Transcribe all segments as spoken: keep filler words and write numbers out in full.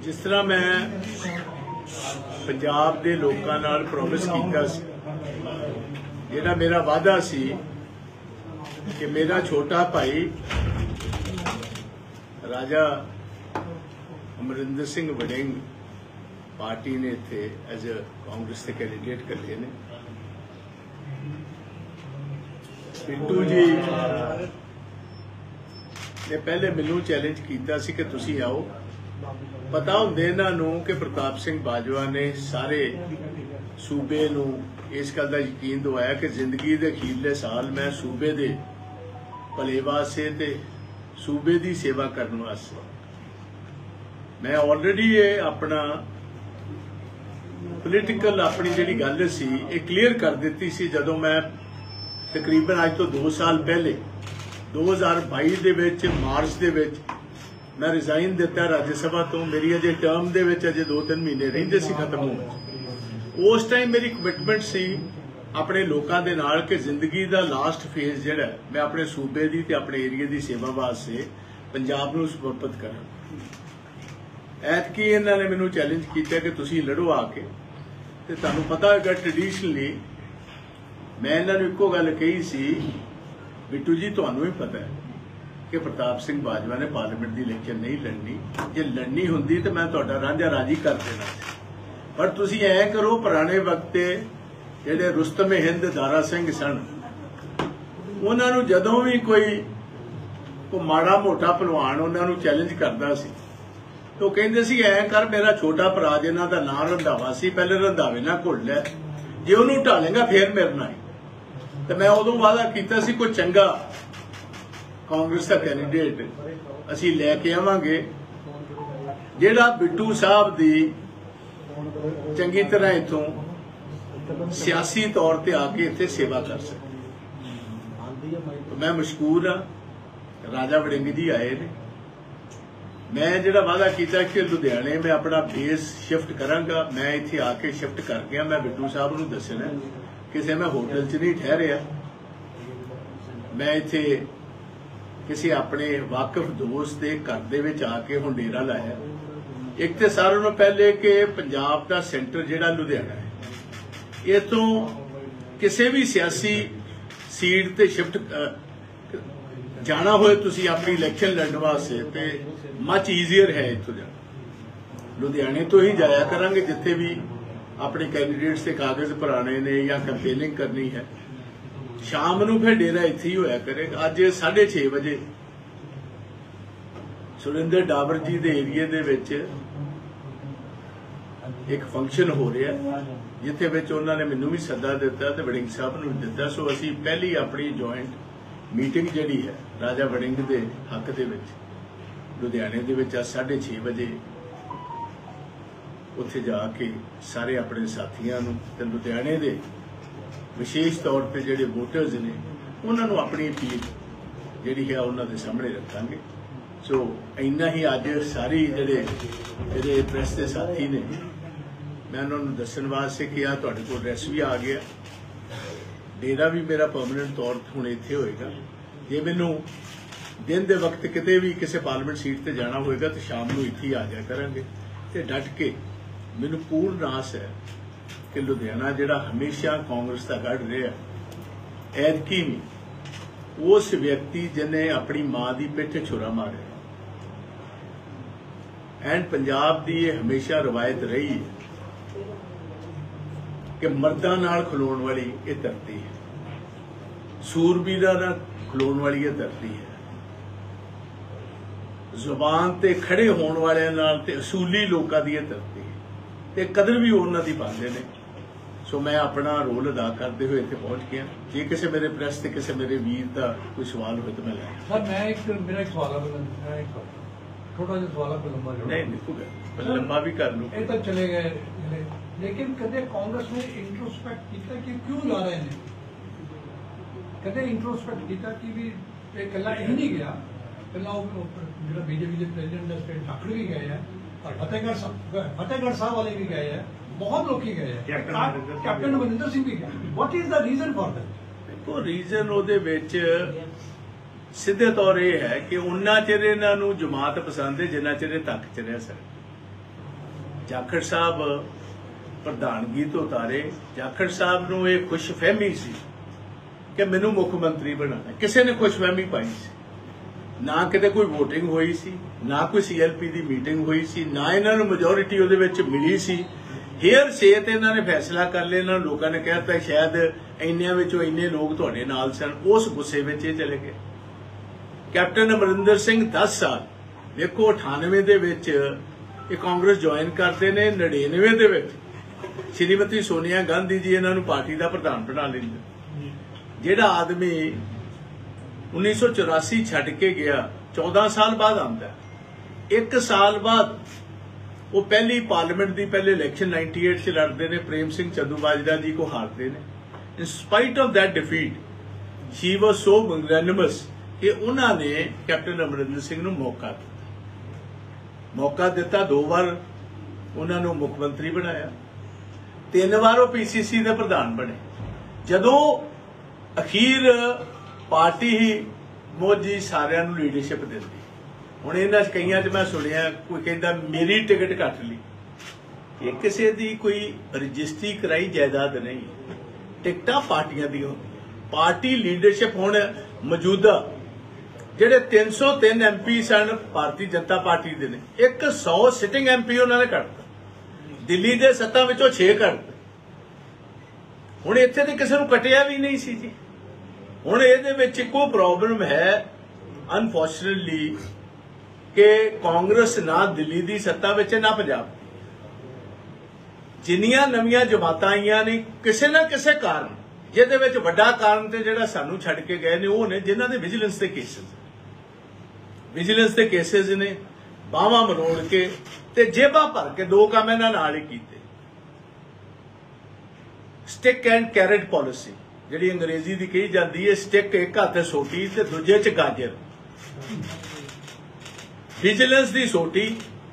जिस तरह मैं पंजाब के लोगों नाल प्रॉमिस कीता सी, जिहड़ा मेरा वादा सी कि मेरा छोटा भाई राजा अमरिंदर सिंह वड़िंग पार्टी ने इत्थे एज ए कांग्रेस के कैंडीडेट करे ने। पिंटू जी ने पहले मैनू चैलेंज किया सी कि तुसी आओ। पता होंदे इन्हां नूं कि प्रताप सिंह बाजवा ने सारे सूबे नूं इस गल का यकीन दवाया कि जिंदगी के अखीरले साल मैं सूबे दे भले वास्ते ते सूबे की सेवा करने वास्ते मैं ऑलरेडी ये अपना पोलिटिकल अपनी जिहड़ी गल सी ये क्लीयर कर दी सी जदों मैं तकरीबन अज तो दो साल पहले दो हज़ार बाई दे विच मार्च दे विच मैं रिजाइन दिता राज्य सभा तो। मेरी अजे टर्म दे विच अजे दो तीन महीने रहिंदे सी खत्म होने। उस टाइम मेरी कमिटमेंट सी अपने लोगों के नाल कि जिंदगी का लास्ट फेज जिहड़ा मैं अपने सूबे की ते अपने एरिए की सेवा वास्ते पंजाब नूं समर्पित करां। ऐतकी इन्हां ने मैनूं चैलेंज किया कि तुसीं लड़ो आके। ते तुहानूं पता होगा ट्रेडिशनली मैं इन्हां नूं इक्को गल कही सी, बिट्टू जी तुहानूं ही पता है कि प्रताप सिंह बाजवा ने पार्लीमेंट की इलैक्शन नहीं लड़नी। जे लड़नी हुंदी तो मैं तुहाडा रांझा राजी कर देना, पर तुसीं ऐ करो पुराने वक्त जिहड़े रुस्तम हिंद दारा सिंह सन उन्हां नूं जदों भी कोई कोई माड़ा मोटा पहलवान उन्हां नूं चैलेंज करदा सी तो कहिंदे सी ऐ कर मेरा छोटा भरा जिन्हां दा नाम रंधावा सी पहले रंधावे ना घुल लै, जे उहनूं ढालेगा फिर मेरे नाल। तो मैं उदों वादा कीता सी कोई चंगा कांग्रेस का कैंडीडेट असीं लैके आवांगे जिहड़ा बिट्टू साहब दी चंगी तरह इत्थों सियासी तौर पर आके इत्थे सेवा कर सके। तो मैं मशकूर हाँ राजा वड़िंग जी आए ने। मैं जिहड़ा वादा किया कि लुधियाने मैं अपना बेस शिफ्ट करांगा, मैं इत्थे आके शिफ्ट कर गया। मैं बिट्टू साहब नूं दस्सना किसी मैं होटल च नहीं ठहरिया, मैं इत्थे किसी अपने वाकिफ दोस्त के घर दे विच आके हुण डेरा लाया। एक तो सारों नालों पहले कि पंजाब का सेंटर जिहड़ा लुधियाना है इतों किसी भी सियासी सीट ते शिफ्ट जाना होए तुसीं अपनी इलैक्शन लड़न वास्ते ते मच ईजीयर है। इतों जाना लुधियाने तो ही जाया करांगे जिथे भी अपने कैंडीडेट्स के कागज भराने ने या कैंपेनिंग करनी है। शाम नूं फिर डेरा इत्थे ही होया करेगा। अज साढ़े छे बजे सुरिंदर डाबर जी के एरिए दे विच एक फंक्शन हो रहा जिथे विच उन्होंने मैनूं भी सद्दा दिता ते वड़िंग साहब नूं दिता। सो असीं पहली अपनी जॉइंट मीटिंग जिहड़ी है राजा वड़िंग दे हक दे विच लुधियाने दे विच साढ़े छे बजे उत्थे जाके सारे अपने साथियों नूं ते लुधियाने दे विशेष तौर पर जिहड़े वोटर्स ने उन्हां नूं अपनी अपील जिहड़ी है उन्हां दे सामने रखांगे। सो इन्ना ही अज सारी जिहड़े जिहड़े प्रेस के साथी ने मैं उन्होंने दस्सण वास्ते कि आ तुहाडे कोल एड्रैस भी आ गया, डेरा भी मेरा परमानेंट तौर पर हुण इत्थे होएगा। जे मैनूं दिन दे वक्त किते भी किसी पार्लीमेंट सीट ते जाना होएगा तो शाम नूं इत्थे ही आ जाया करांगे। ते डट के मैनूं पूर्ण आस है कि लुधियाना जिहड़ा हमेशा कांग्रेस का गढ़ रहा ऐतकी भी उस व्यक्ति जिन्हें अपनी मां की पिठ छुरा मारे एंड पंजाब की यह हमेशा रवायत रही है कि मर्दां नाल खलोण वाली ये धरती है, सूरबीरां नाल खलोण वाली ये धरती है, जुबान ते खड़े होण वालियां नाल ते असूली लोकां दी ये धरती है ते कदर भी उन्हां दी पांदे ने। सो मैं अपना रोल अदा करते हुए इत्थे पहुंच गया। जे किसी मेरे प्रेस से किसी मेरे वीर का कोई सवाल हो तो मैं लै सर मैं एक मेरा एक सवाल है छोटा जिहा सवाल है लंबा नहीं लिखूगा लंबा भी कर लूँ ये तक चले गए लेकिन कदे कांग्रेस ने इंट्रोस्पेक्ट किया कि क्यों ला रहे हैं, कदे इंट्रोस्पेक्ट किया कि भी ये कला यही नहीं गया पहला जो बीजेपी के प्रेसिडेंट है स्टेट ठाकुर भी गए हैं और फतेहगढ़ फतेहगढ़ साहब वाले भी गए हैं, बहुत लोग ही गए हैं, कैप्टन अमरिंदर सिंह भी गए। What is the reason for that? देखो रीजन ਉਹਦੇ ਵਿੱਚ सिद्धे तौर यह है कि उन्ना चिर इन्हां नूं जमात पसंद है जिन्ना चिर तक च रह सके। ਜਾਖੜ ਸਾਹਿਬ ਪ੍ਰਧਾਨਗੀ ਤੋਂ ਉਤਾਰੇ। ਜਾਖੜ ਸਾਹਿਬ ਨੂੰ ਇਹ ਖੁਸ਼ਫਹਿਮੀ ਸੀ ਕਿ ਮੈਨੂੰ ਮੁੱਖ ਮੰਤਰੀ ਬਣਾਉਣਾ। ਕਿਸੇ ਨੇ ਖੁਸ਼ਫਹਿਮੀ ਪਾਈ ਸੀ? ਨਾ ਕਿਤੇ ਕੋਈ ਵੋਟਿੰਗ ਹੋਈ ਸੀ, ਨਾ ਕੋਈ ਸੀਐਲਪੀ ਦੀ ਮੀਟਿੰਗ ਹੋਈ ਸੀ, ਨਾ ਇਹਨਾਂ ਨੂੰ ਮੈਜੋਰਿਟੀ ਉਹਦੇ ਵਿੱਚ ਮਿਲੀ ਸੀ। ਹੇਅਰ ਸੇ ਤੇ ਇਹਨਾਂ ਨੇ ਫੈਸਲਾ ਕਰ ਲਿਆ। ਇਹਨਾਂ ਨੂੰ ਲੋਕਾਂ ਨੇ ਕਹਿ ਦਿੱਤਾ ਸ਼ਾਇਦ ਇੰਨਿਆਂ ਵਿੱਚੋਂ ਇੰਨੇ ਲੋਕ ਤੁਹਾਡੇ ਨਾਲ ਸਨ। ਉਸ ਗੁੱਸੇ ਵਿੱਚ ਇਹ ਚਲੇ ਗਏ। ਕੈਪਟਨ ਅਮਰਿੰਦਰ ਸਿੰਘ ਦਸ ਸਾਲ ਦੇਖੋ ਅਠਾਨਵੇਂ ਦੇ ਵਿੱਚ ਇਹ ਕਾਂਗਰਸ ਜੁਆਇਨ ਕਰਦੇ ਨੇ। ਨੜਿਨਵੇਂ ਦੇ ਵਿੱਚ ਸ਼੍ਰੀਮਤੀ ਸੋਨੀਆ ਗਾਂਧੀ ਜੀ ਇਹਨਾਂ ਨੂੰ ਪਾਰਟੀ ਦਾ ਪ੍ਰਧਾਨ ਬਣਾ ਲੈਂਦੇ। ਜਿਹੜਾ ਆਦਮੀ ਉੱਨੀ ਸੌ ਚੁਰਾਸੀ ਛੱਡ ਕੇ ਗਿਆ, ਚੌਦਾਂ ਸਾਲ ਬਾਅਦ ਆਉਂਦਾ। ਇੱਕ ਸਾਲ ਬਾਅਦ ਉਹ ਪਹਿਲੀ ਪਾਰਲੀਮੈਂਟ ਦੀ ਪਹਿਲੇ ਇਲੈਕਸ਼ਨ ਅਠਾਨਵੇਂ ਚ ਲੜਦੇ ਨੇ। ਪ੍ਰੇਮ ਸਿੰਘ ਚੰਦੂਮਾਜਰਾ ਜੀ ਕੋ ਹਾਰਦੇ ਨੇ। In spite of that defeat she was so magnanimous ਕਿ ਉਹਨਾਂ ਨੇ ਕੈਪਟਨ ਅਮਰਿੰਦਰ ਸਿੰਘ ਨੂੰ ਮੌਕਾ ਦਿੱਤਾ। ਮੌਕਾ ਦਿੱਤਾ ਦੋ ਵਾਰ ਉਹਨਾਂ ਨੂੰ ਮੁੱਖ ਮੰਤਰੀ ਬਣਾਇਆ। ਤਿੰਨ ਵਾਰ ਉਹ ਪੀਸੀਸੀ ਦੇ ਪ੍ਰਧਾਨ ਬਣੇ। ਜਦੋਂ ਅਖੀਰ ਪਾਰਟੀ ਹੀ ਮੋਦੀ ਸਾਰਿਆਂ ਨੂੰ ਲੀਡਰਸ਼ਿਪ ਦਿੰਦੀ। ਹੁਣ ਇਹਨਾਂ ਕਈਆਂ 'ਚ ਮੈਂ ਸੁਣਿਆ ਕੋਈ ਕਹਿੰਦਾ ਮੇਰੀ ਟਿਕਟ ਕੱਟ ਲਈ। ਇਹ ਕਿਸੇ ਦੀ ਕੋਈ ਰਜਿਸਟਰੀ ਕਰਾਈ ਜਾਇਦਾਦ ਨਹੀਂ। ਟਿਕਟਾਂ ਪਾਰਟੀਆਂ ਦੀਆਂ ਹੁੰਦੀਆਂ। ਪਾਰਟੀ ਲੀਡਰਸ਼ਿਪ ਹੁਣ ਮੌਜੂਦਾ ਜਿਹੜੇ ਤਿੰਨ ਸੌ ਤਿੰਨ ਐਮਪੀ ਸਨ ਭਾਰਤੀ ਜਨਤਾ ਪਾਰਟੀ ਦੇ ਨੇ, ਇੱਕ ਸੌ ਸਿਟਿੰਗ ਐਮਪੀ ਉਹਨਾਂ ਨੇ ਕੱਢਤਾ। ਦਿੱਲੀ ਦੇ ਸੱਤਾਂ ਵਿੱਚੋਂ ਛੇ ਕੱਢਤੇ। ਹੁਣ ਇੱਥੇ ਤੇ ਕਿਸੇ ਨੂੰ ਕੱਟਿਆ ਵੀ ਨਹੀਂ ਸੀ ਜੀ। ਹੁਣ ਇਹਦੇ ਵਿੱਚ ਇੱਕੋ ਪ੍ਰੋਬਲਮ ਹੈ ਅਨਫੋਰਚੂਨੇਟਲੀ ਕਿ ਕਾਂਗਰਸ ਨਾ ਦਿੱਲੀ ਦੀ ਸੱਤਾ ਵਿੱਚ ਨਾ ਪੰਜਾਬ ਦੀ। ਜਿੰਨੀਆਂ ਨਵੀਆਂ ਜਮਾਤਾਂ ਆਈਆਂ ਨੇ ਕਿਸੇ ਨਾ ਕਿਸੇ ਕਾਰਨ, ਜਿਹਦੇ ਵਿੱਚ ਵੱਡਾ ਕਾਰਨ ਤੇ ਜਿਹੜਾ ਸਾਨੂੰ ਛੱਡ ਕੇ ਗਏ ਨੇ ਉਹ ਨੇ ਜਿਨ੍ਹਾਂ ਦੇ ਵਿਜੀਲੈਂਸ ਦੇ ਕੇਸਿਸ ਵਿਜੀਲੈਂਸ ਦੇ ਕੇਸਿਸ ਨੇ ਬਾਹਾਂ ਮਰੋੜ ਕੇ ਤੇ ਜੇਬਾਂ ਭਰ ਕੇ ਦੋ ਕੰਮ ਇਹਨਾਂ ਨਾਲ ਹੀ ਕੀਤੇ। ਸਟਿਕ ਐਂਡ ਕੈਰਟ ਪਾਲਿਸੀ ਜਿਹੜੀ ਅੰਗਰੇਜ਼ੀ ਦੀ ਕਹੀ ਜਾਂਦੀ ਹੈ, ਸਟਿਕ ਇੱਕ ਹੱਥ ਸੋਟੀ ਤੇ ਦੂਜੇ ਚ ਗਾਜਰ। ਵਿਜੀਲੈਂਸ ਦੀ ਸੋਟੀ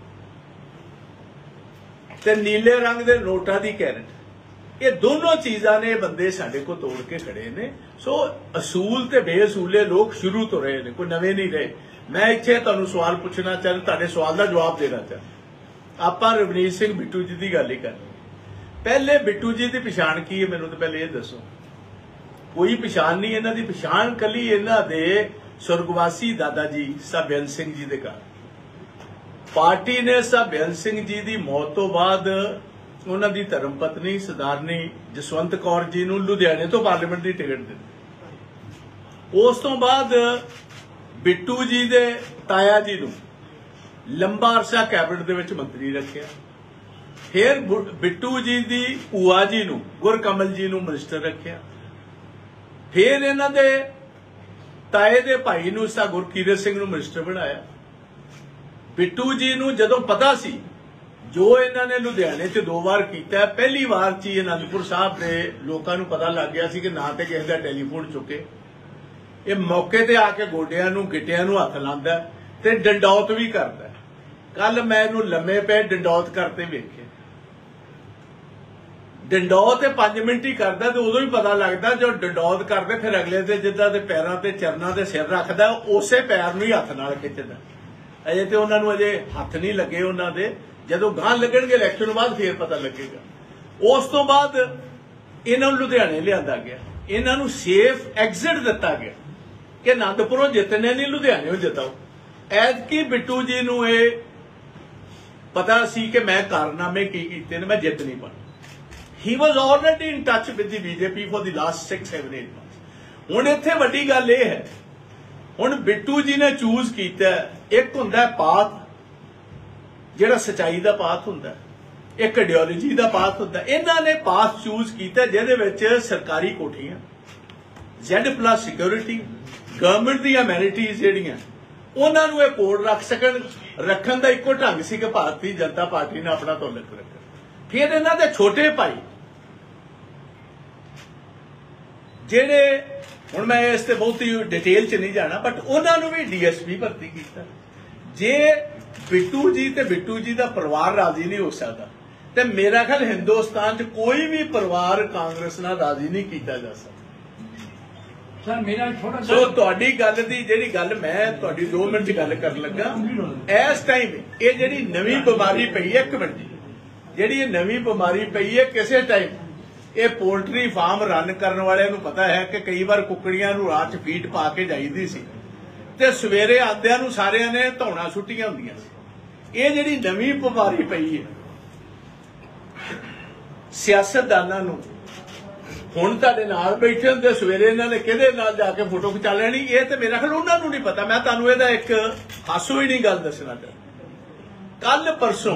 ਤੇ ਨੀਲੇ ਰੰਗ ਦੇ ਨੋਟਾਂ ਦੀ ਕੈਰਟ, ਇਹ ਦੋਨੋਂ ਚੀਜ਼ਾਂ ਨੇ ਬੰਦੇ ਸਾਡੇ ਕੋਲ ਤੋੜ ਕੇ ਖੜੇ ਨੇ। ਸੋ ਅਸੂਲ ਤੇ ਬੇਅਸੂਲੇ ਲੋਕ ਸ਼ੁਰੂ ਤੋਂ ਰਹੇ ਨੇ, ਕੋਈ ਨਵੇਂ ਨਹੀਂ ਰਹੇ। ਮੈਂ ਇੱਥੇ ਤੁਹਾਨੂੰ ਸਵਾਲ ਪੁੱਛਣਾ ਚਾਹੁੰਦਾ, ਤੁਹਾਡੇ ਸਵਾਲ ਦਾ ਜਵਾਬ ਦੇਣਾ ਚਾਹੁੰਦਾ। ਆਪਾਂ ਰਵਨੀਤ ਸਿੰਘ ਬਿੱਟੂ ਜੀ ਦੀ ਗੱਲ ਹੀ ਕਰਨੀ। ਪਹਿਲੇ ਬਿੱਟੂ ਜੀ ਦੀ ਪਛਾਣ ਕੀ ਹੈ ਮੈਨੂੰ ਤਾਂ ਪਹਿਲੇ ਇਹ ਦੱਸੋ। ਕੋਈ ਪਛਾਣ ਨਹੀਂ ਇਹਨਾਂ ਦੀ। ਪਛਾਣ ਕੱਲੀ ਇਹਨਾਂ ਦੇ ਸੁਰਗਵਾਸੀ ਦਾਦਾ ਜੀ ਸਾਹਿਬ ਬੇਅੰਤ ਸਿੰਘ ਜੀ ਦੇ ਘਰ। ਪਾਰਟੀ ਨੇ ਸਾਹਿਬ ਬੇਅੰਤ ਸਿੰਘ ਜੀ ਦੀ ਮੌਤ ਤੋਂ ਬਾਅਦ ਉਹਨਾਂ ਦੀ ਧਰਮ ਪਤਨੀ ਸਰਦਾਰਨੀ ਜਸਵੰਤ ਕੌਰ ਜੀ ਨੂੰ ਲੁਧਿਆਣੇ ਤੋਂ ਪਾਰਲੀਮੈਂਟ ਦੀ ਟਿਕਟ ਦਿੱਤੀ। ਉਸ ਤੋਂ ਬਾਅਦ ਬਿੱਟੂ ਜੀ ਦੇ ਤਾਇਆ ਜੀ ਨੂੰ ਲੰਬਾ ਅਰਸਾ ਕੈਬਨਿਟ ਦੇ ਵਿੱਚ ਮੰਤਰੀ ਰੱਖਿਆ। ਫਿਰ ਬਿੱਟੂ ਜੀ ਦੀ ਭੂਆ ਜੀ ਨੂੰ ਗੁਰਕਮਲ ਜੀ ਨੂੰ ਮਿਨਿਸਟਰ ਰੱਖਿਆ। ਫਿਰ ਇਹਨਾਂ ਦੇ ਤਾਏ ਦੇ ਭਾਈ ਨੂੰ ਸਾ ਗੁਰਕੀਰਤ ਸਿੰਘ ਨੂੰ ਮਿਨਿਸਟਰ ਬਣਾਇਆ। ਬਿੱਟੂ ਜੀ ਨੂੰ ਜਦੋਂ ਪਤਾ ਸੀ ਜੋ ਇਹਨਾਂ ਨੇ ਲੁਧਿਆਣੇ 'ਚ ਦੋ ਵਾਰ ਕੀਤਾ, ਪਹਿਲੀ ਵਾਰ 'ਚ ਹੀ ਅਨੰਦਪੁਰ ਸਾਹਿਬ ਦੇ ਲੋਕਾਂ ਨੂੰ ਪਤਾ ਲੱਗ ਗਿਆ ਸੀ ਕਿ ਨਾ ਤੇ ਕਿਸੇ ਦਾ ਟੈਲੀਫੋਨ ਚੁੱਕੇ। ਇਹ ਮੌਕੇ ਤੇ ਆ ਕੇ ਗੋਡਿਆਂ ਨੂੰ ਗਿੱਟਿਆਂ ਨੂੰ ਹੱਥ ਲਾਉਂਦਾ ਤੇ ਡੰਡੌਤ ਵੀ ਕਰਦਾ। ਕੱਲ ਮੈਂ ਇਹਨੂੰ ਲੰਮੇ ਪੈ ਡੰਡੌਤ ਕਰਤੇ ਵੇਖਿਆ। ਡੰਡੌਤ ਤੇ ਪੰਜ ਮਿੰਟ ਹੀ ਕਰਦਾ ਤੇ ਉਦੋਂ ਹੀ ਪਤਾ ਲੱਗਦਾ ਜਦੋਂ ਡੰਡੌਤ ਕਰਦੇ ਫਿਰ ਅਗਲੇ ਦੇ ਜਿੱਦਾਂ ਦੇ ਪੈਰਾਂ ਤੇ ਚਰਨਾਂ ਤੇ ਸਿਰ ਰੱਖਦਾ ਉਸੇ ਪੈਰ ਨੂੰ ਹੀ ਹੱਥ ਨਾਲ ਖਿੱਚਦਾ। ਅਜੇ ਤੇ ਉਹਨਾਂ ਨੂੰ ਅਜੇ ਹੱਥ ਨਹੀਂ ਲੱਗੇ ਉਹਨਾਂ ਦੇ, ਜਦੋਂ ਗਾਂ ਲੱਗਣਗੇ ਇਲੈਕਸ਼ਨ ਬਾਅਦ ਫੇਰ ਪਤਾ ਲੱਗੇਗਾ। ਉਸ ਤੋਂ ਬਾਅਦ ਇਹਨਾਂ ਨੂੰ ਲੁਧਿਆਣੇ ਲਿਆਂਦਾ ਗਿਆ। ਇਹਨਾਂ ਨੂੰ ਸੇਫ ਐਗਜ਼ਿਟ ਦਿੱਤਾ ਗਿਆ ਕਿ ਆਨੰਦਪੁਰੋਂ ਜਿੱਤਨੇ ਨਹੀਂ ਲੁਧਿਆਣੇੋਂ ਜਿਤਾਓ। ਐਤਕੀ ਬਿੱਟੂ ਜੀ ਨੂੰ ਇਹ ਪਤਾ ਸੀ ਕਿ ਮੈਂ ਕਾਰਨਾਮੇ ਕੀ ਕੀਤੇ ਨੇ, ਮੈਂ ਜਿੱਤ ਨਹੀਂ ਪਾਣਾ। He was already in touch with the B J P for the last six, seven, eight months. ਹੁਣ ਇੱਥੇ ਵੱਡੀ ਗੱਲ ਇਹ ਹੈ, ਹੁਣ ਬਿੱਟੂ ਜੀ ਨੇ ਚੂਜ਼ ਕੀਤਾ। ਇੱਕ ਹੁੰਦਾ ਪਾਥ ਜਿਹੜਾ ਸਚਾਈ ਦਾ ਪਾਥ ਹੁੰਦਾ, ਇੱਕ ਆਈਡੀਓਲੋਜੀ ਦਾ ਪਾਥ ਹੁੰਦਾ। ਇਹਨਾਂ ਨੇ ਪਾਥ ਚੂਜ਼ ਕੀਤਾ ਜਿਹਦੇ ਵਿੱਚ ਸਰਕਾਰੀ ਕੋਠੀਆਂ, ਜ਼ੈਡ ਪਲੱਸ ਸਿਕਿਉਰਿਟੀ, ਗਵਰਨਮੈਂਟ ਦੀਆਂ ਐਮੈਨਿਟੀਜ਼ ਜਿਹੜੀਆਂ ਉਹਨਾਂ ਨੂੰ ਇਹ ਕੋਡ ਰੱਖ ਸਕਣ। ਰੱਖਣ ਦਾ ਇੱਕੋ ਢੰਗ ਸੀ ਕਿ ਭਾਰਤੀ ਜਨਤਾ ਪਾਰਟੀ ਨੇ ਆਪਣਾ ਤਾਲੁਕ ਰੱਖਿਆ। ਫਿਰ ਇਹਨਾਂ ਦੇ ਛੋਟੇ ਭਾਈ ਜਿਹੜੇ, ਹੁਣ ਮੈਂ ਇਸ ਤੇ ਬਹੁਤੀ ਡਿਟੇਲ ਚ ਨਹੀਂ ਜਾਣਾ, ਬਟ ਉਹਨਾਂ ਨੂੰ ਵੀ ਡੀਐਸਪੀ ਭਰਤੀ ਕੀਤਾ। ਜੇ ਬਿੱਟੂ ਜੀ ਤੇ ਬਿੱਟੂ ਜੀ ਦਾ ਪਰਿਵਾਰ ਰਾਜ਼ੀ ਨਹੀਂ ਹੋ ਸਕਦਾ ਤੇ ਮੇਰਾ ਖਿਆਲ ਹਿੰਦੁਸਤਾਨ ਚ ਕੋਈ ਵੀ ਪਰਿਵਾਰ ਕਾਂਗਰਸ ਨਾਲ ਰਾਜ਼ੀ ਨਹੀਂ ਕੀਤਾ ਜਾ ਸਕਦਾ। ਸਰ ਮੇਰਾ ਥੋੜਾ ਸੋ ਤੁਹਾਡੀ ਗੱਲ ਦੀ ਜਿਹੜੀ ਗੱਲ ਮੈਂ ਤੁਹਾਡੀ ਦੋ ਮਿੰਟ ਚ ਗੱਲ ਕਰਨ ਲੱਗਾ, ਇਸ ਟਾਈਮ ਇਹ ਜਿਹੜੀ ਨਵੀਂ ਬਿਮਾਰੀ ਪਈ ਹੈ, ਇੱਕ ਮਿੰਟ ਜੀ, ਜਿਹੜੀ ਨਵੀਂ ਬਿਮਾਰੀ ਪਈ ਹੈ ਕਿਸੇ ਟਾਈਮ ਇਹ ਪੋਲਟਰੀ ਫਾਰਮ ਰਨ ਕਰਨ ਵਾਲਿਆਂ ਨੂੰ ਪਤਾ ਹੈ ਕਿ ਕਈ ਵਾਰ ਕੁੱਕੜੀਆਂ ਨੂੰ ਰਾਤ 'ਚ ਫੀਡ ਪਾ ਕੇ ਜਾਈਦੀ ਸੀ ਤੇ ਸਵੇਰੇ ਆਉਂਦਿਆਂ ਨੂੰ ਸਾਰਿਆਂ ਨੇ ਧੌਣਾ ਸੁੱਟੀਆਂ ਹੁੰਦੀਆਂ ਸੀ। ਇਹ ਜਿਹੜੀ ਨਵੀਂ ਬਿਮਾਰੀ ਪਈ ਹੈ ਸਿਆਸਤਦਾਨਾਂ ਨੂੰ ਹੁਣ ਤੁਹਾਡੇ ਨਾਲ ਬੈਠੇ ਹੁੰਦੇ ਸਵੇਰੇ ਇਹਨਾਂ ਨੇ ਕਿਹਦੇ ਨਾਲ ਜਾ ਕੇ ਫੋਟੋ ਖਿਚਾ ਲੈਣੀ ਇਹ ਤੇ ਮੇਰਾ ਖਿਆਲ ਉਹਨਾਂ ਨੂੰ ਨਹੀਂ ਪਤਾ। ਮੈਂ ਤੁਹਾਨੂੰ ਇਹਦਾ ਇੱਕ ਹਾਸੋ ਹੀ ਨਹੀਂ ਗੱਲ ਦੱਸਣਾ ਚਾਹੁੰਦਾ। ਕੱਲ ਪਰਸੋਂ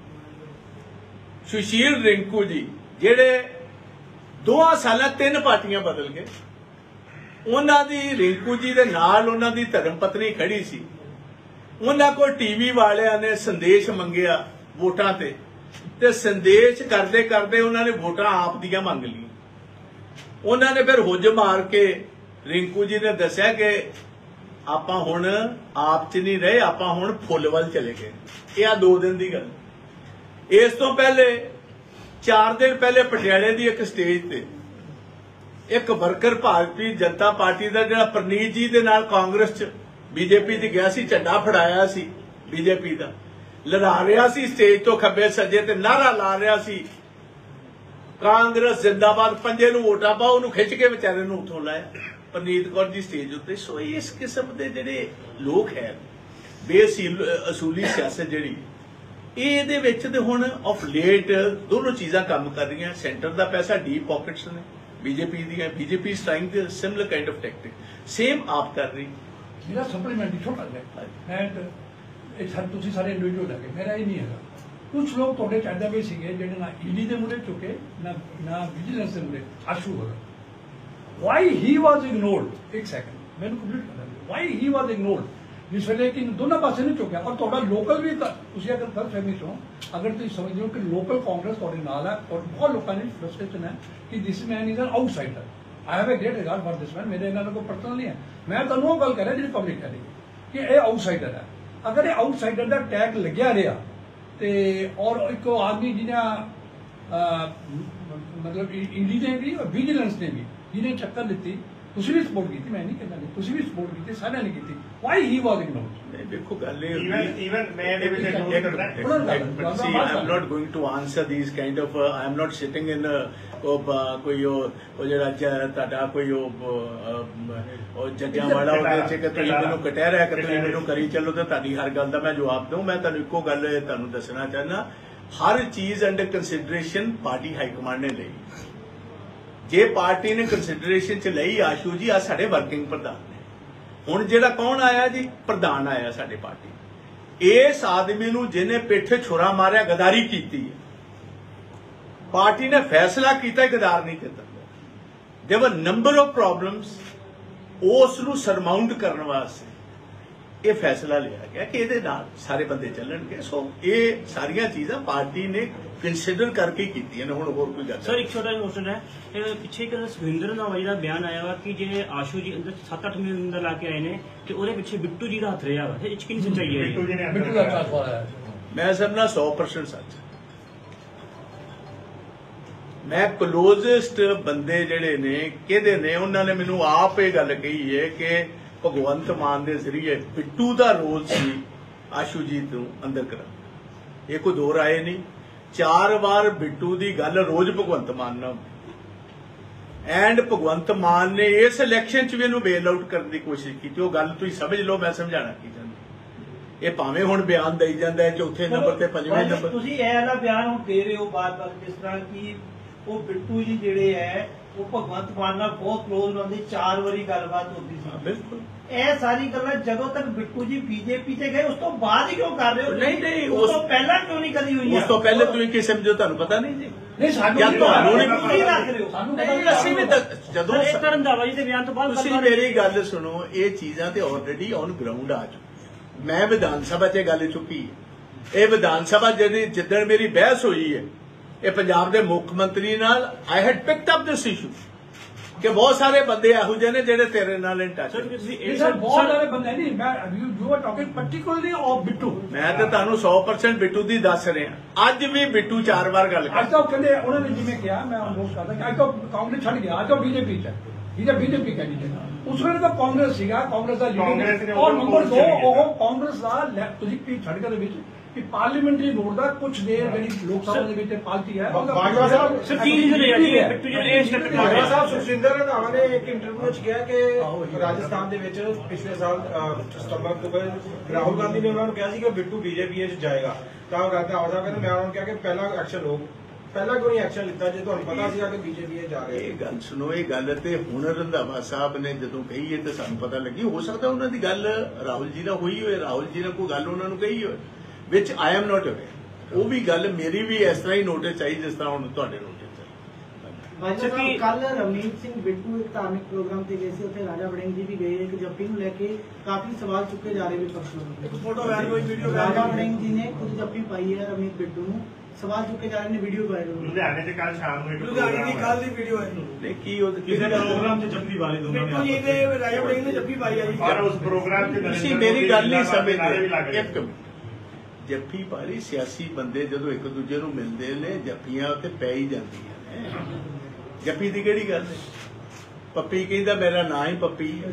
ਸੁਸ਼ੀਲ ਰਿੰਕੂ ਜੀ ਜਿਹੜੇ ਦੋਹਾਂ ਸਾਲਾਂ ਤਿੰਨ ਪਾਰਟੀਆਂ ਬਦਲ ਗਏ ਉਹਨਾਂ ਦੀ ਰਿੰਕੂ ਜੀ ਦੇ ਨਾਲ ਉਹਨਾਂ ਦੀ ਧਰਮ ਪਤਨੀ ਖੜੀ ਸੀ। ਉਹਨਾਂ ਕੋਲ ਟੀਵੀ ਵਾਲਿਆਂ ਨੇ ਸੰਦੇਸ਼ ਮੰਗਿਆ ਵੋਟਾਂ ਤੇ ਤੇ ਸੰਦੇਸ਼ ਕਰਦੇ ਕਰਦੇ ਉਹਨਾਂ ਨੇ ਵੋਟਾਂ ਆਪ ਦੀਆਂ ਮੰਗ ਲਈਆਂ। ਉਹਨਾਂ ਨੇ ਫਿਰ ਹੁੱਜ ਮਾਰ ਕੇ ਰਿੰਕੂ ਜੀ ਨੇ ਦੱਸਿਆ ਕਿ ਆਪਾਂ ਹੁਣ ਆਪ 'ਚ ਨਹੀਂ ਰਹੇ ਆਪਾਂ ਹੁਣ ਫੁੱਲ ਵੱਲ ਚਲੇ ਗਏ। ਇਹ ਆ ਦੋ ਦਿਨ ਦੀ ਗੱਲ। ਇਸ ਤੋਂ ਪਹਿਲੇ ਚਾਰ ਦਿਨ ਪਹਿਲੇ ਪਟਿਆਲੇ ਦੀ ਇੱਕ ਸਟੇਜ ਤੇ ਇੱਕ ਵਰਕਰ ਭਾਰਤੀ ਜਨਤਾ ਪਾਰਟੀ ਦਾ ਜਿਹੜਾ ਪ੍ਰਨੀਤ ਜੀ ਦੇ ਨਾਲ ਕਾਂਗਰਸ 'ਚ ਬੀਜੇਪੀ 'ਚ ਗਿਆ ਸੀ ਝੰਡਾ ਫੜਾਇਆ ਸੀ ਬੀਜੇਪੀ ਦਾ ਲਹਿਰਾ ਰਿਹਾ ਸੀ ਸਟੇਜ ਤੋਂ ਖੱਬੇ ਸੱਜੇ ਤੇ ਨਾਰਾ ਲਾ ਰਿਹਾ ਸੀ ਕਾਂਗਰਸ ਜ਼ਿੰਦਾਬਾਦ ਪੰਜੇ ਨੂੰ ਵੋਟਾਂ ਪਾਓ ਉਹਨੂੰ ਖਿੱਚ ਕੇ ਵਿਚਾਰੇ ਨੂੰ ਉੱਥੋਂ ਲਾਇਆ ਪ੍ਰਨੀਤ ਕੌਰ ਦੀ ਸਟੇਜ ਉੱਤੇ। ਸੋ ਇਸ ਕਿਸਮ ਦੇ ਜਿਹੜੇ ਲੋਕ ਹੈ ਬੇਅਸੂਲ ਅਸੂਲੀ ਸਿਆਸਤ ਜਿਹੜੀ ਇਹਦੇ ਵਿੱਚ ਤੇ ਹੁਣ ਆਫ ਲੇਟ ਦੋਨੋਂ ਚੀਜ਼ਾਂ ਕੰਮ ਕਰ ਰਹੀਆਂ। ਸੈਂਟਰ ਦਾ ਪੈਸਾ ਡੀਪ ਪਾਕਟਸ ਨੇ ਬੀਜੇਪੀ ਦੀਆਂ BJP is trying to similar kind of tactic same AAP ਕਰ ਰਹੀ। ਮੇਰਾ ਸਪਲੀਮੈਂਟਰੀ ਛੋਟਾ ਜਿਹਾ ਮੈਂ ਇਹ ਸਰ ਤੁਸੀਂ ਸਾਰੇ ਇੰਡੀਵਿਜੂਅਲ ਹੈਗੇ ਮੇਰਾ ਇਹ ਨਹੀਂ ਹੈਗਾ। ਕੁਝ ਲੋਕ ਤੁਹਾਡੇ ਚਾਹਦੇ ਵੀ ਸੀਗੇ ਜਿਹੜੇ ਨਾ ਈਡੀ ਦੇ ਮੂਹਰੇ ਝੁਕੇ ਨਾ ਨਾ ਵਿਜੀਲੈਂਸ ਦੇ ਮੂਹਰੇ ਆਸ਼ੂ ਹੋਗਾ। ਵਾਈ ਹੀ ਵਾਜ਼ ਇਗਨੋਰਡ ਇੱਕ ਸੈਕਿੰਡ ਮੈਨੂੰ ਕੰਪਲੀਟ ਕਰਨਾ ਵਾਈ ਹੀ ਵਾਜ਼ ਇਗਨੋਰਡ ਜਿਸ ਵੇਲੇ ਕਿ ਦੋਨਾਂ ਪਾਸੇ ਨਹੀਂ ਝੁਕਿਆ ਔਰ ਤੁਹਾਡਾ ਲੋਕਲ ਵੀ ਤੁਸੀਂ ਅਗਰ ਗਲਤ ਫਹਿਮੀ ਚੋਂ ਅਗਰ ਤੁਸੀਂ ਸਮਝਦੇ ਹੋ ਕਿ ਲੋਕਲ ਕਾਂਗਰਸ ਤੁਹਾਡੇ ਨਾਲ ਹੈ ਔਰ ਬਹੁਤ ਲੋਕਾਂ ਦੀ ਫਰਸਟ੍ਰੇਸ਼ਨ ਹੈ ਕਿ this man is an outsider. I have a great regard for this man. ਮੇਰੇ ਇਹਨਾਂ ਨਾਲ ਕੋਈ ਪਰਸਨਲ ਨਹੀਂ ਹੈ। ਮੈਂ ਤੁਹਾਨੂੰ ਉਹ ਗੱਲ ਕਰ ਰਿਹਾ ਜਿਹੜੀ ਪਬਲਿਕ ਕਰੇ ਕਿ ਇਹ ਆਊਟਸਾਈਡਰ ਹੈ। ਅਗਰ ਇਹ ਆਊਟਸਾਈਡਰ ਦਾ ਟੈਗ ਲੱਗਿਆ ਰਿਹਾ ਤੇ ਔਰ ਇੱਕ ਆਦਮੀ ਜਿਹਨਾਂ ਮਤਲਬ ਈਡੀ ਨੇ ਵੀ ਔਰ ਵਿਜੀਲੈਂਸ ਨੇ ਵੀ ਜਿਹਨੇ ਚੱਕਰ ਦਿੱਤੀ ਤੁਸੀਂ ਵੀ ਸਪੋਰਟ ਕੀਤੀ ਮੈਂ ਨਹੀਂ ਕਹਿੰਦਾ ਤੁਸੀਂ ਵੀ ਸਪੋਰਟ ਕੀਤੀ ਸਾਰਿਆਂ ਨੇ ਕੀਤੀ ਵਾਈ ਹੀ ਵਾਜ਼ ਇਗਨੋਰਡ। ਦੇਖੋ ਗੱਲ ਇਹ even even मैं ਇਹਦੇ ਵਿੱਚ ਇਗਨੋਰ ਕਰਦਾ see I am not going to answer these kind of uh, I am not sitting in ਉਹ ਕੋਈ ਉਹ ਜਿਹੜਾ ਤੁਹਾਡਾ ਕੋਈ ਉਹ ਜੱਜਾਂ ਵਾਲਾ ਉਹਦੇ ਚ ਕਿ ਤੁਸੀਂ ਮੈਨੂੰ ਕਟਹਿ ਰਿਹਾ ਕਿ ਤੁਸੀਂ ਮੈਨੂੰ ਕਰੀ ਚੱਲੋ ਤੇ ਤੁਹਾਡੀ ਹਰ ਗੱਲ ਦਾ ਮੈਂ ਜਵਾਬ ਦਊਂ। ਮੈਂ ਤੁਹਾਨੂੰ ਇੱਕੋ ਗੱਲ ਤੁਹਾਨੂੰ ਦੱਸਣਾ ਚਾਹੁੰਦਾ ਹਰ ਚੀਜ਼ under consideration party high command ਨੇ ਲਈ। ਜੇ ਪਾਰਟੀ ਨੇ ਕੰਸੀਡਰੇਸ਼ਨ ਚ ਲਈ ਆਸ਼ੂ ਜੀ ਆ ਸਾਡੇ ਵਰਕਿੰਗ ਪ੍ਰਧਾਨ ਨੇ। ਹੁਣ ਜਿਹੜਾ ਕੌਣ ਆਇਆ ਜੀ ਪ੍ਰਧਾਨ ਆਇਆ ਸਾਡੇ ਪਾਰਟੀ ਇਸ ਆਦਮੀ ਨੂੰ ਜਿਹਨੇ ਪਿੱਠੇ ਛੁਰਾ ਮਾਰਿਆ ਗਦਾਰੀ ਕੀਤੀ ਹੈ ਪਾਰਟੀ ਨੇ ਫੈਸਲਾ ਕੀਤਾ ਗਦਾਰ ਨਹੀਂ ਕੀਤਾ। There were number of problems ਉਸ ਨੂੰ ਸਰਮਾਉਂਟ ਕਰਨ ਵਾਸਤੇ ਇਹ ਫੈਸਲਾ ਲਿਆ ਗਿਆ ਕਿ ਇਹਦੇ ਨਾਲ ਸਾਰੇ ਬੰਦੇ ਚੱਲਣਗੇ। ਸੋ ਇਹ ਸਾਰੀਆਂ ਚੀਜ਼ਾਂ ਪਾਰਟੀ ਨੇ ਕੰਸੀਡਰ ਕਰਕੇ ਕੀਤੀਆਂ ਨੇ। ਹੁਣ ਹੋਰ ਕੋਈ ਗੱਲ ਸਰ ਇੱਕ ਛੋਟਾ ਜਿਹਾ ਕੁਐਸਚਨ ਹੈ ਪਿੱਛੇ ਇੱਕ ਸੁਖਵਿੰਦਰ ਨਾਮ ਦਾ ਬਿਆਨ ਆਇਆ ਵਾ ਕਿ ਜੇ ਆਸ਼ੂ ਜੀ ਅੰਦਰ ਸੱਤ ਅੱਠ ਮਹੀਨੇ ਅੰਦਰ ਲਾ ਕੇ ਆਏ ਨੇ ਤੇ ਉਹਦੇ ਪਿੱਛੇ ਬਿੱਟੂ ਜੀ ਦਾ ਹੱਥ ਰਿਹਾ ਵਾ ਇਹ ਚ ਕਿੰਨੀ ਸੱਚਾਈ ਹੈ? ਬਿੱਟੂ ਜੀ ਨੇ ਬਿੱਟੂ ਦਾ ਟ੍ਰਾਂਸਫਰ ਆਇਆ ਮੈਂ ਸਮਝਣਾ ਸੌ ਪਰਸੈਂਟ ਸੱਚ। ਮੈਂ ਕਲੋਜ਼ੈਸਟ ਬੰਦੇ ਜਿਹੜੇ ਨੇ ਕਿਹਦੇ ਨੇ ਉਹਨਾਂ ਨੇ ਮੈਨੂੰ ਆਪ ਇਹ ਗੱਲ ਕਹੀ ਹੈ ਕਿ ਭਗਵੰਤ ਮਾਨ ਦੇ ਜ਼ਰੀਏ ਬਿੱਟੂ ਦਾ ਰੋਲ ਸੀ ਆਸ਼ੂ ਜੀ ਨੂੰ ਅੰਦਰ ਕਰਾ। ਇਹ ਕੋਈ ਦੋ ਰਾਏ ਨਹੀਂ। ਚਾਰ ਵਾਰ ਬਿੱਟੂ ਦੀ ਗੱਲ ਰੋਜ਼ ਭਗਵੰਤ ਮਾਨ ਨਾਲ ਐਂਡ ਭਗਵੰਤ ਮਾਨ ਨੇ ਇਸ ਇਲੈਕਸ਼ਨ 'ਚ ਵੀ ਇਹਨੂੰ ਬੇਲ ਆਊਟ ਕਰਨ ਦੀ ਕੋਸ਼ਿਸ਼ ਕੀਤੀ। ਉਹ ਗੱਲ ਤੁਸੀਂ ਸਮਝ ਲਓ ਮੈਂ ਸਮਝਾਣਾ ਕੀ ਚਾਹੁੰਦਾ। ਇਹ ਭਾਵੇਂ ਹੁਣ ਬਿਆਨ ਦੇਈ ਜਾਂਦਾ ਹੈ ਚੌਥੇ ਨੰਬਰ ਤੇ ਪੰਜਵੇਂ ਨੰਬਰ ਤੁਸੀਂ ਇਹ ਵਾਲਾ ਬਿਆਨ ਹੁਣ ਦੇ ਰਹੇ ਹੋ ਬਾਰ-ਬਾਰ ਜਿਸ ਤਰ੍ਹਾਂ ਕਿ ਉਹ ਬਿੱਟੂ ਜੀ ਜਿਹੜੇ ਹੈ ਉਹ ਭਗਵੰਤ ਮਾਨ ਨਾਲ ਬਹੁਤ ਕਲੋਜ਼ ਰਹਿੰਦੇ ਚਾਰ ਵਾਰੀ ਗੱਲਬਾਤ ਹੁੰਦੀ ਸੀ। ਬਿਲਕੁਲ ਇਹ ਸਾਰੀ ਗੱਲਾਂ ਜਦੋਂ ਤੱਕ ਬਿੱਟੂ ਜੀ ਬੀਜੇਪੀ ਤੇ ਗਏ ਉਸ ਤੋਂ ਬਾਅਦ ਹੀ ਕਿਉਂ ਕਰ ਰਹੇ ਹੋ? ਨਹੀਂ ਨਹੀਂ ਉਸ ਤੋਂ ਪਹਿਲਾਂ ਕਿਉਂ ਨਹੀਂ ਕਰੀ ਹੋਈ? ਉਸ ਤੋਂ ਪਹਿਲੇ ਤੁਸੀਂ ਕੀ ਸਮਝੋ ਤੁਹਾਨੂੰ ਪਤਾ ਨਹੀਂ ਜੀ ਨਹੀਂ ਸਾਨੂੰ ਜਾਂ ਤੁਹਾਨੂੰ ਨਹੀਂ ਤੁਸੀਂ ਰੱਖ ਰਹੇ ਹੋ ਸਾਨੂੰ ਨਹੀਂ ਅਸੀਂ ਵੀ ਤਾਂ ਜਦੋਂ ਇਹ ਕਰਨ ਰੰਧਾਵਾ ਜੀ ਦੇ ਬਿਆਨ ਤੋਂ ਬਾਅਦ ਤੁਸੀਂ ਮੇਰੀ ਗੱਲ ਸੁਣੋ ਇਹ ਚੀਜ਼ਾਂ ਤੇ ਆਲਰੇਡੀ ਔਨ ਗਰਾਊਂਡ ਆ ਚੁੱਕੀਆਂ। ਮੈਂ ਵਿਧਾਨ ਸਭਾ 'ਚ ਗੱਲ ਚੁੱਕੀ ਹੈ। ਇਹ ਵਿਧਾਨ ਸਭਾ ਜਿਹੜੀ ਜਿੱਦਣ ਮੇਰੀ ਬਹਿਸ ਹੋਈ ਹੈ ਇਹ ਪੰਜਾਬ ਦੇ ਮੁੱਖ ਮੰਤਰੀ ਨਾਲ I had picked up this issue ਕਿ ਬਹੁਤ ਸਾਰੇ ਬੰਦੇ ਇਹੋ ਜਿਹੇ ਨੇ ਜਿਹੜੇ ਤੇਰੇ ਨਾਲ ਇਨ ਟੱਚ। ਇਹ ਸਰ ਬਹੁਤ ਸਾਰੇ ਬੰਦੇ ਨਹੀਂ ਮੈਂ you are talking particularly of Bittu. ਮੈਂ ਤਾਂ ਤੁਹਾਨੂੰ ਸੌ ਪਰਸੈਂਟ ਬਿੱਟੂ ਦੀ ਦੱਸ ਰਿਹਾ। ਅੱਜ ਵੀ ਬਿੱਟੂ ਚਾਰ ਵਾਰ ਗੱਲ ਅੱਜ ਤਾਂ ਕਹਿੰਦੇ ਉਹਨਾਂ ਨੇ ਜਿਵੇਂ ਕਿਹਾ ਮੈਂ ਅਨੁਰੋਧ ਕਰਦਾ ਕਿ ਅੱਜ ਤਾਂ ਕਾਂਗਰਸ ਛੱਡ ਗਿਆ ਅੱਜ ਤਾਂ ਬੀਜੇਪੀ ਚ ਇਹਦਾ ਬੀਜੇਪੀ ਕੈਂਡੀਡੇਟ ਉਸ ਵੇਲੇ ਤਾਂ ਕਾਂਗਰਸ ਸੀਗਾ ਕਾਂਗਰਸ ਦਾ ਲੀਡਰ ਔਰ ਨੰਬਰ ਦੋ ਉਹ ਕਾਂਗਰਸ ਦਾ ਤੁਸੀਂ ਕੀ ਛੱਡ ਕੇ ਦੇ ਵਿੱਚ ਕਿ ਪਾਰਲੀਮੈਂਟਰੀ ਬੋਰਡ ਦਾ ਕੁਝ ਦੇਰ ਜਿਹੜੀ ਲੋਕ ਸਭਾ ਦੇ ਵਿੱਚ ਪਾਰਟੀ ਹੈ ਉਹਦਾ ਬਾਜਵਾ ਸਾਹਿਬ ਸਰ ਕੀ ਰੀਜ਼ਨ ਹੈ ਜੀ ਬਿੱਟੂ ਜੀ ਨੇ ਇਹ ਸਟੈਪ ਬਾਜਵਾ ਲਿਆ ਸਾਹਿਬ ਸੁਖਜਿੰਦਰ ਰੰਧਾਵਾ ਨੇ ਇੱਕ ਇੰਟਰਵਿਊ ਵਿੱਚ ਕਿਹਾ ਕਿ ਰਾਜਸਥਾਨ ਦੇ ਵਿੱਚ ਪਿਛਲੇ ਸਾਲ ਅਹ, ਸਤੰਬਰ ਅਕਤੂਬਰ ਰਾਹੁਲ ਗਾਂਧੀ ਨੇ ਉਹਨਾਂ ਨੂੰ ਕਿਹਾ ਸੀ ਕਿ ਬਿੱਟੂ ਬੀਜੇਪੀ 'ਚ ਜਾਏਗਾ ਤਾਂ ਰੰਧਾਵਾ ਸਾਹਿਬ ਕਹਿੰਦੇ ਮੈਂ ਉਹਨਾਂ ਨੂੰ ਕਿਹਾ ਕਿ ਪਹਿਲਾਂ ਐਕਸ਼ਨ ਲਓ ਪਹਿਲਾਂ ਕੋਈ ਐਕਸ਼ਨ ਲਿੱਤਾ ਜੇ ਤੁਹਾਨੂੰ ਪਤਾ ਸੀਗਾ ਕਿ ਬੀਜੇਪੀ 'ਚ ਜਾ ਰਹੇ ਇਹ ਗੱਲ ਸੁਣੋ, ਇਹ ਗੱਲ ਤੇ ਹੁਣ ਰੰਧਾਵਾ ਸਾਹਿਬ ਨੇ ਜਦੋਂ ਕਹੀ ਹੈ ਤੇ ਸਾਨੂੰ ਪਤਾ ਲੱਗੀ। ਹੋ ਸਕਦਾ ਉਹਨਾਂ ਦੀ ਗੱਲ ਰਾਹੁਲ ਜੀ ਨਾਲ ਹੋਈ ਹੋਏ, ਰਾਹੁਲ ਜੀ ਨੇ ਕੋਈ ਗੱਲ ਉਹਨਾਂ ਨੂੰ ਕਹੀ ਹੋਏ, ਵਿਚ ਆਈ ਐਮ ਨਾਟ ਅਵੇਅਰ। ਉਹ ਵੀ ਗੱਲ ਮੇਰੀ ਵੀ ਇਸ ਤਰ੍ਹਾਂ ਹੀ ਨੋਟਿਸ ਆਈ ਜਿਸ ਤਰ੍ਹਾਂ ਹੁਣ ਤੁਹਾਡੇ ਨੋਟਿਸ ਆਈ। ਬਾਜਵਾ ਸਾਹਿਬ ਕੱਲ ਰਵਨੀਤ ਸਿੰਘ ਬਿੱਟੂ ਇੱਕ ਧਾਰਮਿਕ ਪ੍ਰੋਗਰਾਮ ਤੇ ਗਏ ਸੀ, ਉੱਥੇ ਰਾਜਾ ਵੜਿੰਗ ਜੀ ਵੀ ਗਏ। ਇੱਕ ਜੱਫੀ ਨੂੰ ਲੈ ਕੇ ਕਾਫੀ ਸਵਾਲ ਚੁੱਕੇ ਜਾ ਰਹੇ ਵਿਪਕਸ਼ ਵੱਲੋਂ। ਫੋਟੋ ਵਾਇਰਲ ਹੋਈ, ਵੀਡੀਓ ਰਾਜਾ ਵੜਿੰਗ ਜੀ ਨੇ ਖੁਦ ਜੱਫੀ ਪਾਈ ਹੈ ਰਵਨੀਤ ਬਿੱਟੂ ਨੂੰ, ਸਵਾਲ ਚੁੱਕੇ ਜਾ ਰਹੇ ਨੇ, ਵੀਡੀਓ ਵਾਇਰਲ ਹੋਈ। ਲੁਧਿਆਣੇ 'ਚ ਕੱਲ ਸ਼ਾਮ ਨੂੰ ਇੱਕ ਲੁਧਿਆਣੇ ਦੀ ਕੱਲ ਦੀ ਵੀਡੀਓ ਹੈ ਨਹੀਂ ਕੀ ਉਹ ਕਿਸੇ ਪ੍ਰੋਗਰਾਮ 'ਚ ਜੱਫੀ ਵਾਲੇ ਦੋਨੋਂ ਬਿੱਟੂ ਜੀ ਤੇ ਰਾਜਾ ਵੜਿੰਗ ਨੇ ਜੱਫੀ ਪਾਈ ਹੈ ਜੀ। ਪਰ ਉਸ ਪ੍ਰੋਗਰਾਮ 'ਚ ਤੁਸੀਂ ਮੇਰੀ ਗੱਲ ਨਹੀਂ ਨਾਰੇ ਵੀ ਲੱਗ ਸਮਝਦੇ। ਰਹੇ। ਇੱਕ ਜੱਫੀ ਪਾਰੀ ਸਿਆਸੀ ਬੰਦੇ ਜਦੋਂ ਇੱਕ ਦੂਜੇ ਨੂੰ ਮਿਲਦੇ ਨੇ ਜੱਫੀਆਂ ਉੱਤੇ ਪੈ ਹੀ ਜਾਂਦੀਆਂ ਨੇ। ਜੱਫੀ ਦੀ ਕਿਹੜੀ ਗੱਲ ਹੈ? ਪੱਪੀ ਕਹਿੰਦਾ ਮੇਰਾ ਨਾਂ ਹੀ ਪੱਪੀ ਹੈ।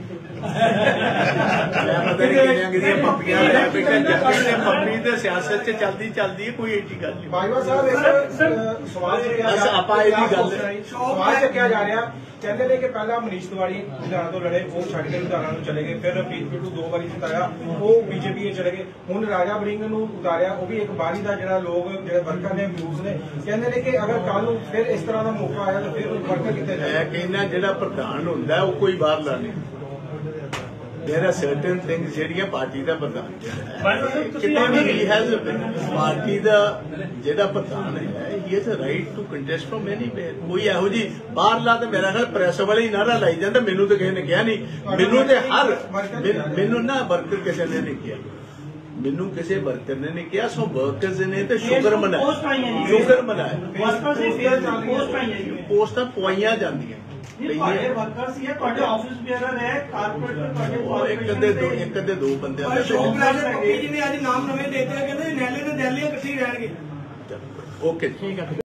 ਮੈਂ ਪਤਾ ਨਹੀਂ ਕਿੰਨੀਆਂ ਕਿੰਨੀਆਂ ਪੱਪੀਆਂ ਲੈ ਬੇਟਾ ਜੱਫੀ ਤੇ ਪੱਪੀ ਤੇ ਸਿਆਸਤ 'ਚ ਚੱਲਦੀ ਚੱਲਦੀ ਹੈ, ਕੋਈ ਐਡੀ ਗੱਲ ਨਹੀਂ। ਬਾਜਵਾ ਸਾਹਿਬ ਇੱਕ ਅਹ, ਸਵਾਲ ਚੱਕਿਆ ਬਸ ਆਪਾਂ ਇਹਦੀ ਗੱਲ ਸਵਾਲ ਚੱਕਿਆ ਜਾ ਰਿਹਾ, ਕਹਿੰਦੇ ਨੇ ਕਿ ਪਹਿਲਾਂ ਮਨੀਸ਼ ਤਿਵਾੜੀ ਲੁਧਿਆਣਾ ਤੋਂ ਲੜੇ, ਉਹ ਛੱਡ ਕੇ ਲੁਧਿਆਣਾ ਨੂੰ ਚਲੇ ਗਏ। ਫਿਰ ਰਵਨੀਤ ਬਿੱਟੂ ਦੋ ਵਾਰੀ ਜਿਤਾਇਆ, ਉਹ ਬੀਜੇਪੀ 'ਚ ਚਲੇ ਗਏ। ਹੁਣ ਰਾਜਾ ਵੜਿੰਗ ਨੂੰ ਉਤਾਰਿਆ, ਉਹ ਵੀ ਇੱਕ ਬਾਹਰੀ ਦਾ ਜਿਹੜਾ ਲੋਕ ਜਿਹੜੇ ਵਰਕਰ ਨੇ ਵਿਊਜ਼ ਨੇ, ਕਹਿੰਦੇ ਨੇ ਕਿ ਅਗਰ ਕੱਲ ਨੂੰ ਫਿਰ ਇਸ ਤਰ੍ਹਾਂ ਦਾ ਮੌਕਾ ਆਇਆ ਤਾਂ ਫਿਰ ਵਰਕਰ ਕਿੱਥੇ ਮੈਂ ਜਾਏ। ਕਹਿੰਦਾ ਜਿਹੜਾ ਪ੍ਰਧਾਨ ਹੁੰਦਾ ਉਹ ਕੋਈ ਬਾਹਰਲਾ ਨਹੀਂ। There are certain things ਜਿਹੜੀਆਂ ਪਾਰਟੀ ਦਾ ਪ੍ਰਧਾਨ ਕਿਤੇ ਵੀ ਹੈਜ਼ ਪਾਰਟੀ ਦਾ ਜਿਹੜਾ ਪ੍ਰਧਾਨ ਹੈ ਹੀ has a right to contest from anywhere. ਕੋਈ ਇਹੋ ਜੀ ਬਾਹਰਲਾ ਤੇ ਮੇਰਾ ਖਿਆਲ ਪ੍ਰੈਸ ਵਾਲੇ ਹੀ ਨਾਰਾ ਲਾਈ ਜਾਂਦਾ, ਮੈਨੂੰ ਤਾਂ ਕਿਸੇ ਨੇ ਕਿਹਾ ਨਹੀਂ। ਮੈਨੂੰ ਤੇ ਹਰ ਮੈਨੂੰ ਨਾ ਵਰਕਰ ਕਿਸੇ ਨੇ ਨਹੀਂ ਕਿਹਾ, ਮੈਨੂੰ ਕਿਸੇ ਵਰਕਰ ਨੇ ਨਹੀਂ ਕਿਹਾ। ਸੋ ਵਰਕਰਸ ਨੇ ਤੇ ਸ਼ੁਕਰ ਮਨਾਇਆ, ਸ਼ੁਕਰ ਮਨਾਇਆ। ਵਰਕਰਸ ਦੀ ਫੇਸਬੁੱਕ ਪੋਸਟ ਆਈ ਹੈ ਜੀ। ਪੋਸਟਾਂ ਪਵਾਈਆਂ ਜਾਂਦੀਆਂ ਤੁਹਾਡੇ ਵਰਕਰਸ ਹੀ ਹੈ, ਤੁਹਾਡੇ ਆਫਿਸ ਬੇਅਰਰ ਹੈ, ਕਾਰਪੋਰੇਟਰ ਤੁਹਾਡੇ ਉਹ ਇੱਕ ਅੱਧੇ ਦੋ ਇੱਕ ਅੱਧੇ ਦੋ ਬੰਦੇ ਪਰ ਸ਼ੋਕ ਰਾਜਾ ਪੱਪੀ ਜੀ ਨੇ ਅੱਜ ਨਾਮ ਨਵੇਂ ਦੇਤੇ, ਕਹਿੰਦੇ ਨੈਲੇ ਤੇ ਦਿੱਲੀ ਇਕੱਠੇ ਰਹਿਣਗੇ। ਓਕੇ ਠੀਕ ਹੈ।